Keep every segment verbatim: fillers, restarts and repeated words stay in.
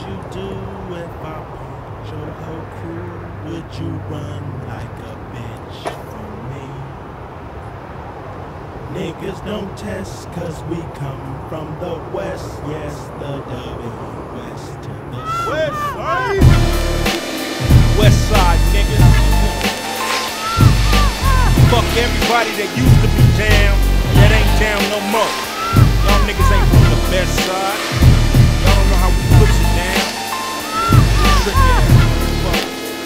you do if I punch your whole crew? Would you run like a bitch from me? Niggas don't test cause we come from the west. Yes, the W west to the west side. West side, niggas. Fuck everybody that used to be down, that ain't down no more. Y'all niggas ain't from the best side. Y'all don't know how we puts it down. Trick ass. Fuck.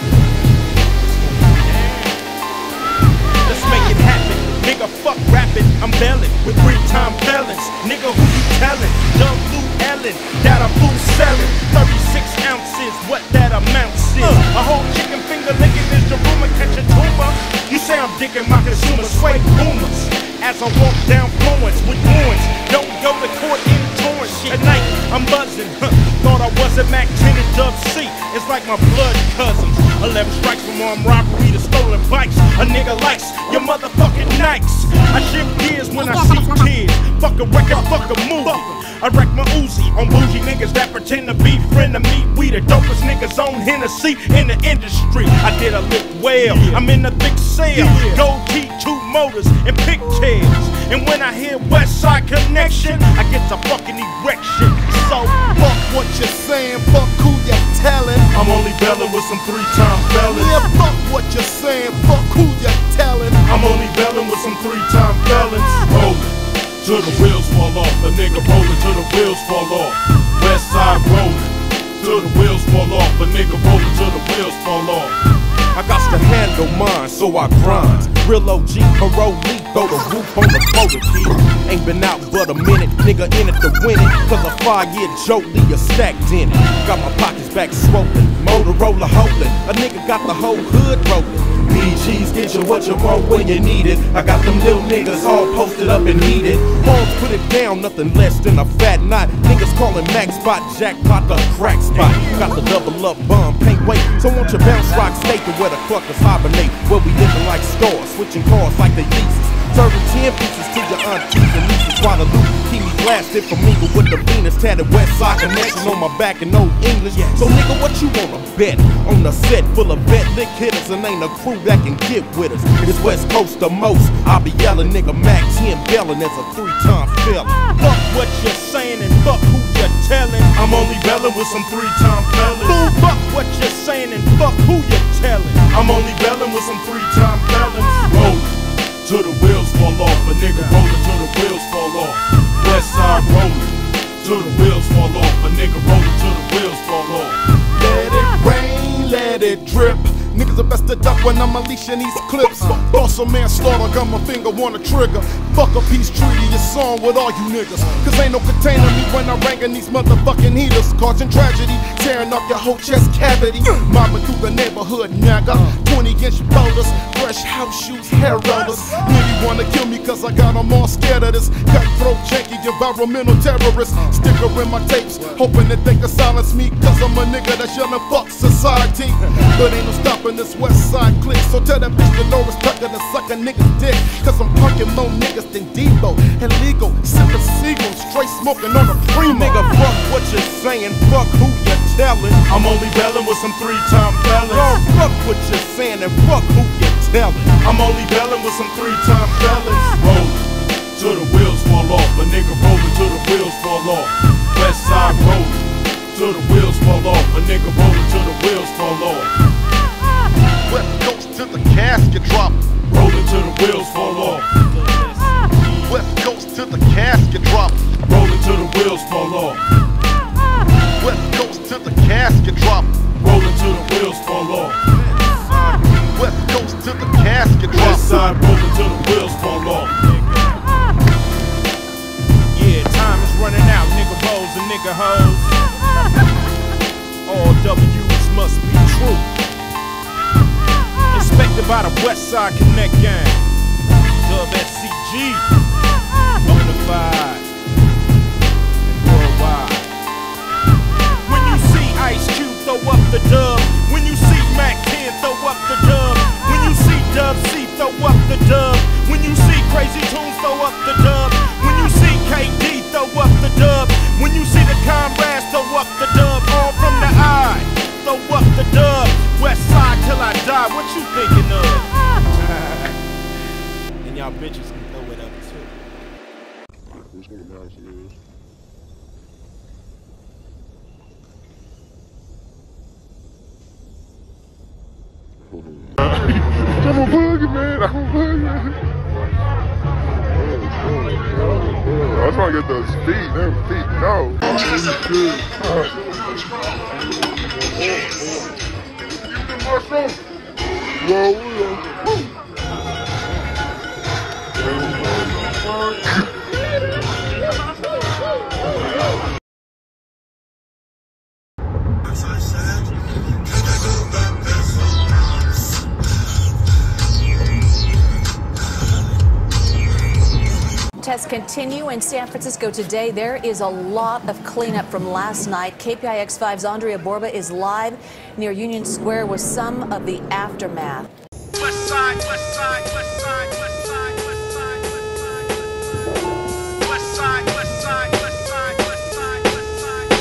Let's make it happen. Nigga, fuck rapping. I'm belling with three-time felons. Nigga, who you tellin'? Young Lou Ellen, that a boo sellin'. thirty-six ounces, what that amounts is. A whole chicken finger licking is the rumor, catch a tumor. You say I'm digging my consumers, sway boomers. As I walk down Florence with ruins, don't go to court in Torrance. Tonight I'm buzzing, huh. Thought I wasn't Mac ten and Dub C. It's like my blood cousins. Eleven strikes from armed robbery to stolen bikes. A nigga likes your motherfucking Nikes. I shift gears when I see kids. Fuck a record, fuck a movie. I wreck my Uzi on bougie niggas that pretend to be friend of me. We the dopest niggas on Hennessy in the industry. I did a lick well, I'm in the thick cell. Gold teeth, two motors, and pigtails. And when I hear West Side Connection, I get to fucking erection. So fuck what you're saying, fuck who you're telling. I'm only belling with some three-time felons. Yeah, fuck what you're saying, fuck who you're telling. I'm only belling with some three-time felons. Rolling till the wheels fall off. A nigga rolling till the wheels fall off. West Side rolling till the wheels fall off. A nigga rolling till the wheels fall off. I got to handle mine, so I grind. Real O G parolee, throw the roof on the boulder kid. Ain't been out but a minute, nigga in it to win it. Cause a five-year Jolie is stacked in it. Got my pockets back swollen, Motorola holding. A nigga got the whole hood rolling. B Gs get you what you want when you need it. I got them little niggas all posted up and needed. Homes put it down, nothing less than a fat knot. Niggas calling Max Spot, Jackpot the crack spot. Got the double up bomb, can't wait. So won't you bounce rock state to where the fuckers hibernate? Where we living like stores, switching cars like they leases. Serving ten pieces to your aunties and nieces while the loot keep me blasted from me with the Venus tatted West Side Connection on my back in old English. So nigga, what you wanna bet? On the set full of vet lick hitters and ain't a crew that can get with us. It's West Coast the most. I'll be yelling, nigga, Mac ten belling as a three-time felon. Fuck what you're saying and fuck who you're telling. I'm only belling with some three-time felons. Boom, fuck what you're saying and fuck who you're telling. I'm only belling with some three-time felons. Rolling till the wheels fall off. A nigga rolling till the wheels fall off. West Side rolling till the wheels fall off. A nigga rolling till the wheels fall off. Let it rain, let it drip. Niggas are best to duck when I'm unleashing these clips. Boss a manslaughter, got my finger on the trigger. Fuck a peace treaty, it's on with all you niggas. Cause ain't no containing me when I'm ranking these motherfucking heaters. Causing tragedy, tearing up your whole chest cavity. Mobbing through the neighborhood, nigga. twenty inch boulders, fresh house shoes, hair rollers. Really wanna kill me cause I got them all scared of this cutthroat, janky, environmental terrorist. Sticker in my tapes, hoping that they can silence me. Cause I'm a nigga that's yelling fuck society. But ain't no stopping this West Side click. So tell that bitch the Norris Tucker to suck a nigga's dick. Cause I'm punking more niggas than Debo. Illegal, sipping Seagull, straight smoking on a primo. Nigga, fuck what you're saying, fuck who you're telling. I'm only belling with some three-time felons. Yo, fuck what you're saying and fuck who you're telling. I'm only belling with some three-time felons. Rolling till the wheels fall off. A nigga rolling till the wheels fall off. West Side rolling till the wheels fall off. A nigga rolling till the wheels fall off. West Coast till the casket drop. Rolling till the wheels fall off. West Coast till the casket drop. Rolling till the wheels fall off. West Coast till the casket drop. Rolling till the wheels fall off. West Coast till the casket drop. West Side rolling till the wheels fall off. Yeah, time is running out, nigga hoes and nigga hoes. All W's must be true. Inspected by the West Side Connect gang. Dub S C G. Bonafide. And worldwide. When you see Ice Cube, throw up the dub. When you see Mac ten, throw up the dub. When you see Dub C, throw up the dub. When you see Crazy Tunes, throw up the dub. When you see K D, throw up the dub. When you see the comrades, throw up the dub. All from I'm a boogie, man. I'm a boogie. I was trying to get the speed, them feet, no. Whoa, whoa. Tests continue in San Francisco today. There is a lot of cleanup from last night. K P I X five's Andrea Borba is live near Union Square with some of the aftermath. West side, west side, west side, west side, west side, west side, west side, west side, west side, west side, west side,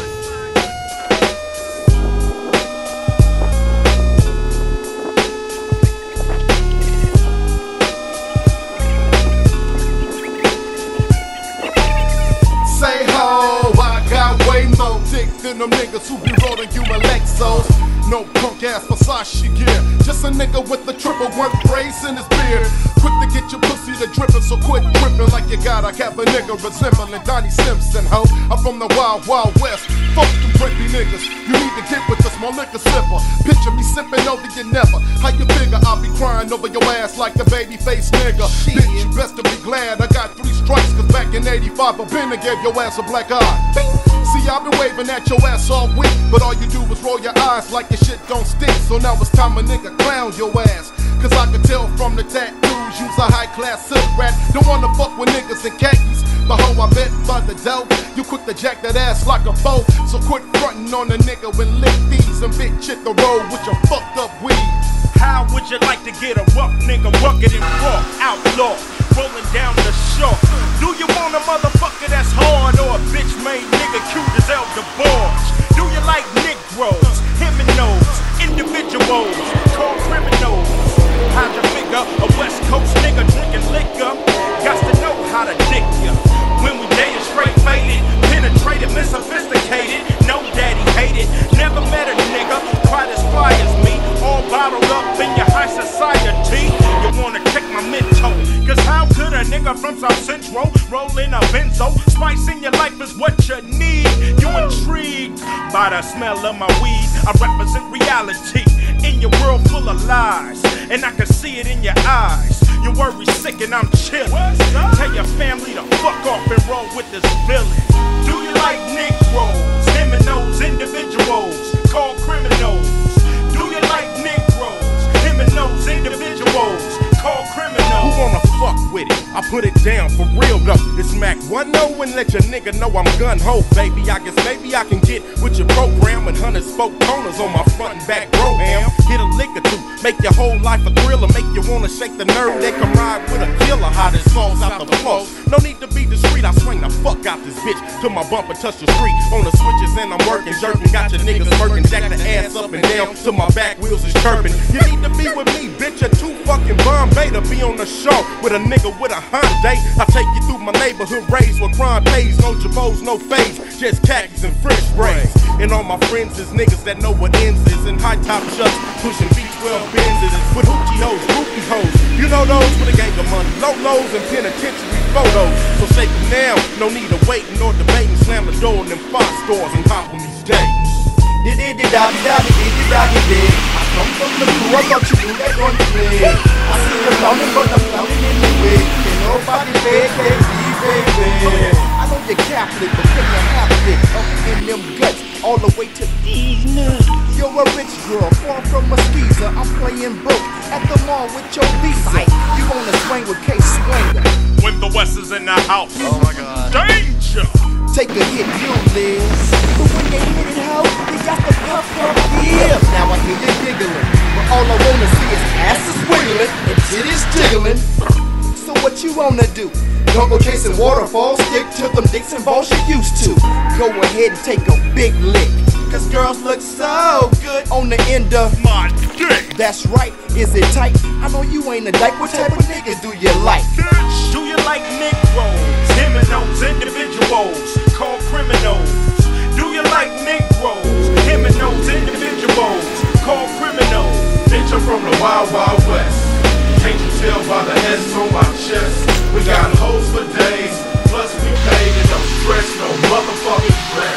Say ho, I got way more dick than them niggas who be rolling you Alexos. No punk ass Versace gear, just a nigga with the triple one brace in his beard. Quick to get your pussy to drippin', so quit drippin' like you got a cap a nigga resembling Donnie Simpson, ho. I'm from the wild, wild west. Fuck them preppy niggas. You need to get with the small liquor sipper. Picture me sippin' over you never. How you figure I'll be crying over your ass like a baby face nigga? Bitch, you best to be glad I got three strikes, cause back in eighty-five, a Bender gave your ass a black eye. Bing. See, I've been waving at your ass all week, but all you do is roll your eyes like your shit don't stink. So now it's time a nigga clown your ass, cause I can tell from the tattoos you's a high-class silk rat. Don't wanna fuck with niggas in khakis, but ho, I bet by the dough you quick to jack that ass like a foe. So quit frontin' on a nigga when lick these and bitch hit the road with your fucked up weed. How would you like to get a rough nigga rugged and raw, outlaw, rolling down the shore? Do you want a motherfucker that's hard or a bitch made nigga cute as Elder Barge? Do you like Negroes, Himinos, individuals, called criminals? How'd you figure a West Coast nigga drinking liquor? Got to know how to dick ya. When we dated straight faded, penetrated, unsophisticated, no daddy hated, never met a nigga quite as fly as me. All bottled up in your high society. You wanna check my mental, cause how could a nigga from South Central roll in a benzo? Spice in your life is what you need. You intrigued by the smell of my weed. I represent reality in your world full of lies, and I can see it in your eyes. You worry sick and I'm chillin'. Tell your family to fuck off and roll with this villain. Do you like Negroes, Himinos, individuals, called criminals? Do you like Negroes, Himinos, individuals, called criminals? Who wanna fuck with it? I put it down for real though. It's Mac one oh and let your nigga know I'm gun-ho, baby. I guess maybe I can get with your program when hundred spoke toners on my front and back program. Hit a lick or two, make your whole life a thriller, make you wanna shake the nerve that can ride with a killer. How this falls out the flow. No need to be discreet, I swing the fuck out this bitch till my bumper touch the street. On the switches and I'm working, jerking, got your niggas smirking, jack the ass up and down till my back wheels is chirping. You need to be with me, bitch, you're too fucking Bombay to be on the show with a nigga with a Hyundai. I take you through my neighborhood raised with crime pays, no jabos, no fades, just khakis and French sprays. And all my friends is niggas that know what ends is in high top chucks, pushing B twelve Benzes with hoochie hoes, groupie hoes. You know those with a gang of money, low lows and penitentiary photos. So shake them now, no need to wait nor debating. Slam the door in them five stores and hop on these dates. Diddy dabby dabby diddy dabby day. I come from the crew, I thought you knew that on the play. I see you clowning, but I'm clowning in the way. Ain't nobody fake, baby, baby. I know you're Catholic, but can you have it up in them guts all the way to these nuts? You're a rich girl, far from a skeezer. I'm playing broke at the mall with your visa. You wanna swing with Case Swinger when the West is in the house. Oh my God. Danger! Take a hit, you live. But when they hit it, ho, they got the puff up here. Now I hear you giggling, but all I wanna see is asses wiggling and titties jiggling. So what you wanna do? Don't go chasing waterfalls, stick to them dicks and balls you used to. Go ahead and take a big lick, cause girls look so good on the end of my dick. That's right, is it tight? I know you ain't a dyke, what type of niggas do you like? Do you like Negroes, Himinos, individuals, called criminals? Do you like Negroes, Himinos, individuals, called criminals? Bitch, I'm from the wild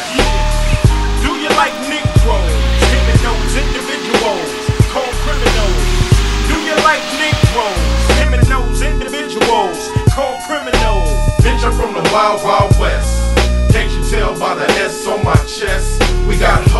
Yeah. Do you like Negroes? Him and those individuals called criminals. Do you like Negroes? Him and those individuals called criminals. Bitch, I'm from the wild, wild west. Can't you tell by the S on my chest? We got